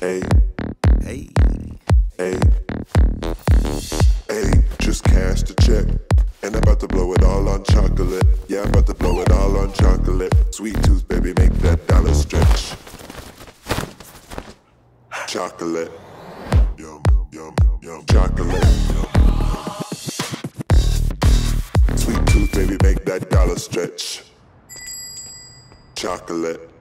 Hey, Hey, hey, hey, just cashed a check. And I'm about to blow it all on chocolate. Yeah, I'm about to blow it all on chocolate. Sweet tooth, baby, make that dollar stretch. Chocolate. Yum, yum, yum, chocolate. Sweet tooth, baby, make that dollar stretch. Chocolate.